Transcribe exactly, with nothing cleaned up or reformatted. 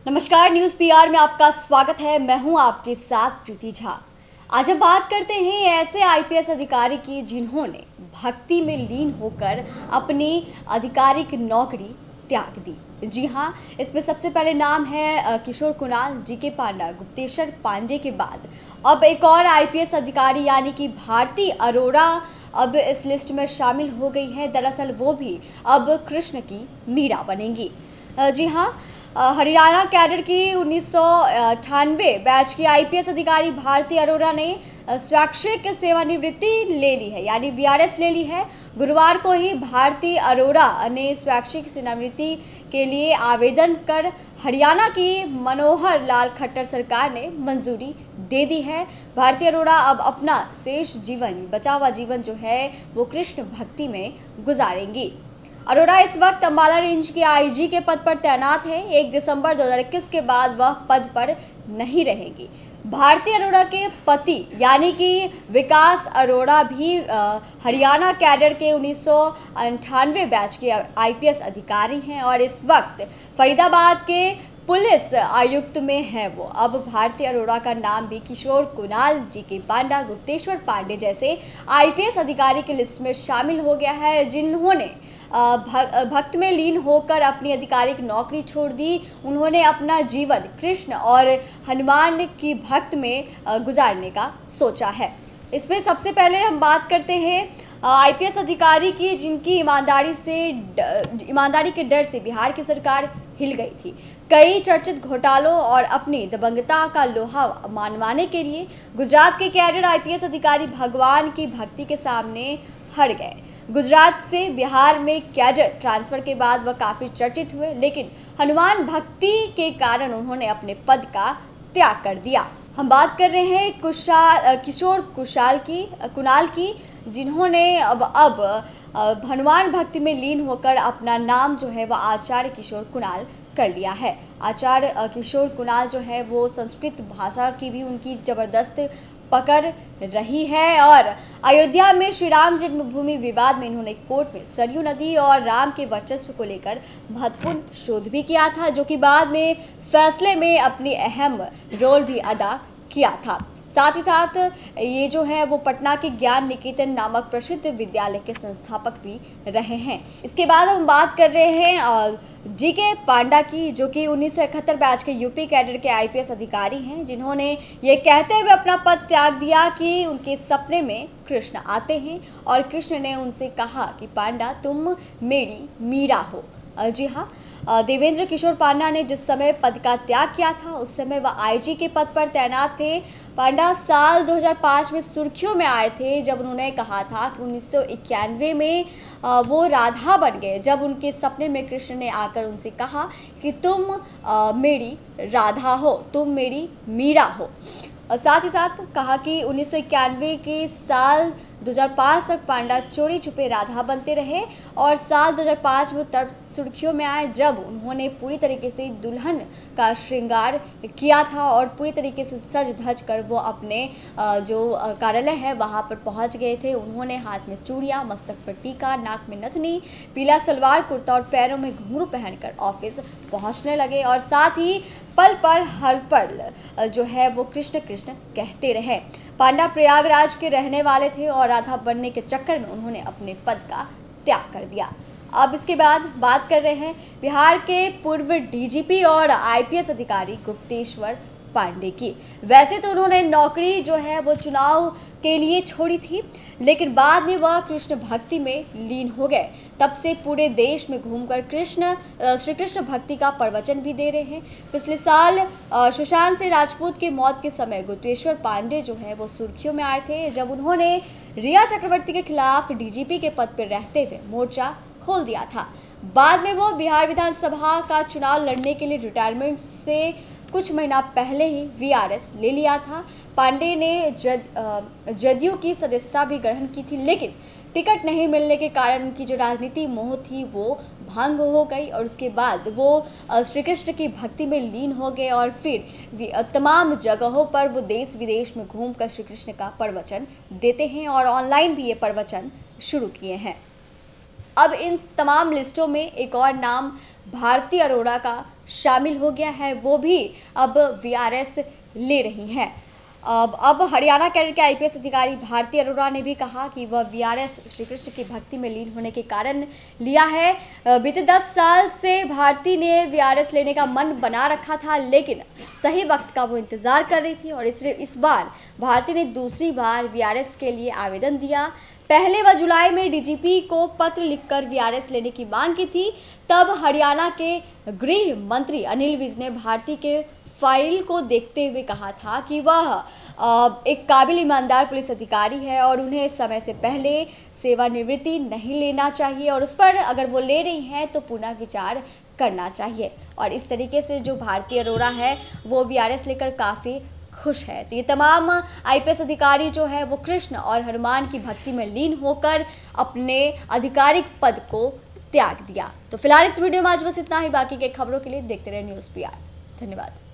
नमस्कार, news PR में आपका स्वागत है। मैं हूं आपके साथ प्रीति झा। आज हम बात करते हैं ऐसे आईपीएस अधिकारी की जिन्होंने भक्ति में लीन होकर अपनी आधिकारिक नौकरी त्याग दी। जी हां, इसमें सबसे पहले नाम है किशोर कुणाल, जीके पांडा, गुप्तेश्वर पांडे के बाद अब एक और आईपीएस अधिकारी यानी कि भारती अरोड़ा अब इस लिस्ट में शामिल हो गई है। दरअसल वो भी अब कृष्ण की मीरा बनेंगी। जी हाँ, हरियाणा कैडर की उन्नीस सौ अट्ठानवे बैच की आईपीएस अधिकारी भारती अरोड़ा ने स्वैच्छिक सेवानिवृत्ति ले ली है, यानी वीआरएस ले ली है। गुरुवार को ही भारती अरोड़ा ने स्वैच्छिक सेवानिवृत्ति के लिए आवेदन कर हरियाणा की मनोहर लाल खट्टर सरकार ने मंजूरी दे दी है। भारती अरोड़ा अब अपना शेष जीवन, बचा हुआ जीवन जो है वो कृष्ण भक्ति में गुजारेंगी। अरोड़ा इस वक्त अंबाला रेंज के आईजी के पद पर तैनात है। एक दिसंबर दो हज़ार इक्कीस के बाद वह पद पर नहीं रहेगी। भारती अरोड़ा के पति यानी कि विकास अरोड़ा भी हरियाणा कैडर के उन्नीस सौ अंठानवे बैच के आईपीएस अधिकारी हैं और इस वक्त फरीदाबाद के पुलिस आयुक्त में है वो। अब भारती अरोड़ा का नाम भी किशोर कुणाल, जीके पांडा, गुप्तेश्वर पांडे जैसे आईपीएस अधिकारी की लिस्ट में शामिल हो गया है, जिन्होंने भक्त में लीन होकर अपनी आधिकारिक नौकरी छोड़ दी। उन्होंने अपना जीवन कृष्ण और हनुमान की भक्त में गुजारने का सोचा है। इसमें सबसे पहले हम बात करते हैं आईपीएस अधिकारी की, जिनकी ईमानदारी से ईमानदारी के डर से बिहार की सरकार हिल गई थी। कई चर्चित घोटालों और अपनी दबंगता का लोहा मनवाने के लिए गुजरात के कैडर आईपीएस अधिकारी भगवान की भक्ति के सामने हार गए। गुजरात से बिहार में कैडर ट्रांसफर के बाद वह काफी चर्चित हुए, लेकिन हनुमान भक्ति के कारण उन्होंने अपने पद का त्याग कर दिया। हम बात कर रहे हैं कुशाल किशोर कुशाल की कुणाल की, जिन्होंने अब अब हनुमान भक्ति में लीन होकर अपना नाम जो है वह आचार्य किशोर कुणाल कर लिया है। आचार्य किशोर कुणाल जो है वो संस्कृत भाषा की भी उनकी ज़बरदस्त पकड़ रही है और अयोध्या में श्री राम जन्मभूमि विवाद में इन्होंने कोर्ट में सरयू नदी और राम के वर्चस्व को लेकर महत्वपूर्ण शोध भी किया था, जो कि बाद में फैसले में अपनी अहम रोल भी अदा किया था। साथ ही साथ ये जो है वो पटना के ज्ञान निकेतन नामक प्रसिद्ध विद्यालय के संस्थापक भी रहे हैं। इसके बाद हम बात कर रहे हैं जीके पांडा की, जो कि उन्नीस सौ इकहत्तर बैच के यूपी कैडर के आईपीएस अधिकारी हैं, जिन्होंने ये कहते हुए अपना पद त्याग दिया कि उनके सपने में कृष्ण आते हैं और कृष्ण ने उनसे कहा कि पांडा तुम मेरी मीरा हो। जी हाँ, देवेंद्र किशोर पांडा ने जिस समय पद का त्याग किया था उस समय वह आईजी के पद पर तैनात थे। पांडा साल दो हज़ार पाँच में सुर्खियों में आए थे जब उन्होंने कहा था कि उन्नीस सौ इक्यानवे में वो राधा बन गए, जब उनके सपने में कृष्ण ने आकर उनसे कहा कि तुम आ, मेरी राधा हो, तुम मेरी मीरा हो। और साथ ही साथ कहा कि उन्नीस सौ इक्यानवे के साल दो हज़ार पाँच तक पांडा चोरी छुपे राधा बनते रहे और साल दो हज़ार पाँच में तब सुर्खियों में आए जब उन्होंने पूरी तरीके से दुल्हन का श्रृंगार किया था और पूरी तरीके से सज धज कर वो अपने जो कार्यालय है वहाँ पर पहुँच गए थे। उन्होंने हाथ में चूड़ियाँ, मस्तक पर टीका, नाक में नथनी, पीला सलवार कुर्ता और पैरों में घुंघरू पहनकर ऑफिस पहुँचने लगे और साथ ही पल पर हर पल जो है वो कृष्ण कृष्ण कहते रहे। पांडा प्रयागराज के रहने वाले थे और राधा बनने के चक्कर में उन्होंने अपने पद का त्याग कर दिया। अब इसके बाद बात कर रहे हैं बिहार के पूर्व डीजीपी और आईपीएस अधिकारी गुप्तेश्वर पांडे की। वैसे तो उन्होंने नौकरी जो है वो चुनाव के लिए छोड़ी थी, लेकिन बाद में वह कृष्ण भक्ति में लीन हो गए। तब से पूरे देश में घूमकर कृष्ण श्री कृष्ण भक्ति का प्रवचन भी दे रहे हैं। पिछले साल सुशांत सिंह राजपूत के मौत के समय गुप्तेश्वर पांडे जो है वो सुर्खियों में आए थे जब उन्होंने रिया चक्रवर्ती के खिलाफ डीजीपी के पद पर रहते हुए मोर्चा खोल दिया था। बाद में वो बिहार विधानसभा का चुनाव लड़ने के लिए रिटायरमेंट से कुछ महीना पहले ही वीआरएस ले लिया था। पांडे ने जद जदयू की सदस्यता भी ग्रहण की थी, लेकिन टिकट नहीं मिलने के कारण उनकी जो राजनीति मोह थी वो भंग हो गई और उसके बाद वो श्री कृष्ण की भक्ति में लीन हो गए और फिर तमाम जगहों पर वो देश विदेश में घूमकर श्री कृष्ण का प्रवचन देते हैं और ऑनलाइन भी ये प्रवचन शुरू किए हैं। अब इन तमाम लिस्टों में एक और नाम भारती अरोड़ा का शामिल हो गया है, वो भी अब वीआरएस ले रही हैं। अब अब हरियाणा कैडर के आईपीएस अधिकारी भारती अरोड़ा ने भी कहा कि वह वीआरएस श्री कृष्ण की भक्ति में लीन होने के कारण लिया है। बीते दस साल से भारती ने वीआरएस लेने का मन बना रखा था, लेकिन सही वक्त का वो इंतजार कर रही थी और इसलिए इस बार भारती ने दूसरी बार वीआरएस के लिए आवेदन दिया। पहले वह जुलाई में डीजीपी को पत्र लिखकर वीआरएस लेने की मांग की थी। तब हरियाणा के गृह मंत्री अनिल विज ने भारती के फाइल को देखते हुए कहा था कि वह एक काबिल ईमानदार पुलिस अधिकारी है और उन्हें समय से पहले सेवानिवृत्ति नहीं लेना चाहिए और उस पर अगर वो ले रही हैं तो पुनः विचार करना चाहिए। और इस तरीके से जो भारती अरोड़ा है वो वीआरएस लेकर काफ़ी खुश है। तो ये तमाम आईपीएस अधिकारी जो है वो कृष्ण और हनुमान की भक्ति में लीन होकर अपने आधिकारिक पद को त्याग दिया। तो फिलहाल इस वीडियो में आज बस इतना ही। बाकी के खबरों के लिए देखते रहे न्यूज़ पीआर। धन्यवाद।